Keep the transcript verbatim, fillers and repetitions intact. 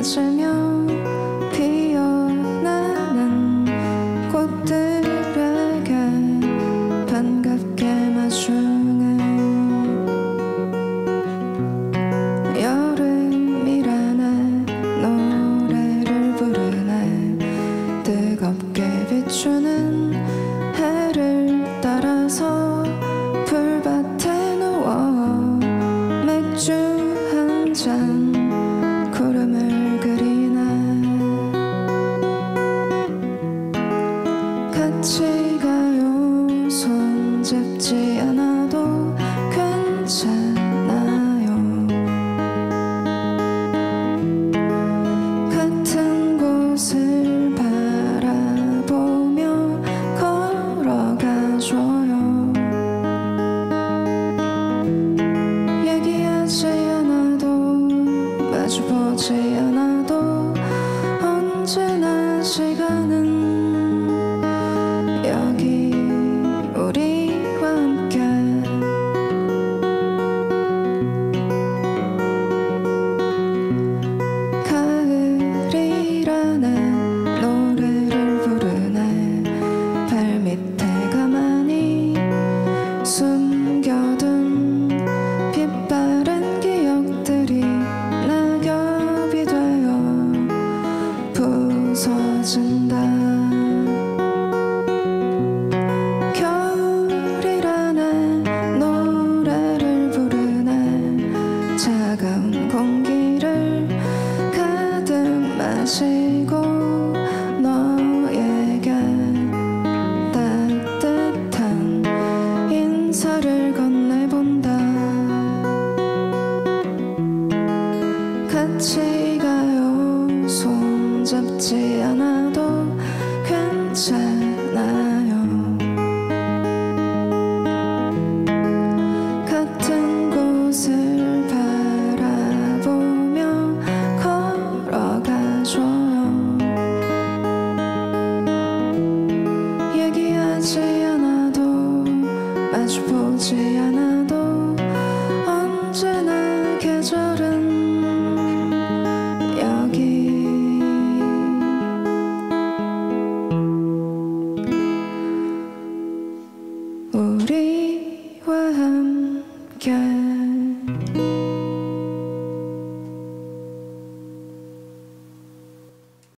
맞으며 피어나는 꽃들에게 반갑게 마주해 여름이라네 노래를 부르네 뜨겁게 비추는 해를 따라서 풀밭에 누워 맥주 한 잔 구름을 그리네 같이 가요 손잡지 않아도 괜찮아요 같은 곳을 바라보며 걸어가줘요 얘기하지 않아도 마주보지 않아도 언제나 시간은 여기 우리와 함께 가을이라네 노래를 부르네 발밑에 가만히 숨겨둔 빛바랜 기억들이 낙엽이 되어 부서진다 겨울이라네 노래를 부르네 차가운 공기를 가득 마시고 너에게 따뜻한 인사를 건네본다 같이 가요 손잡지 않아도 괜찮아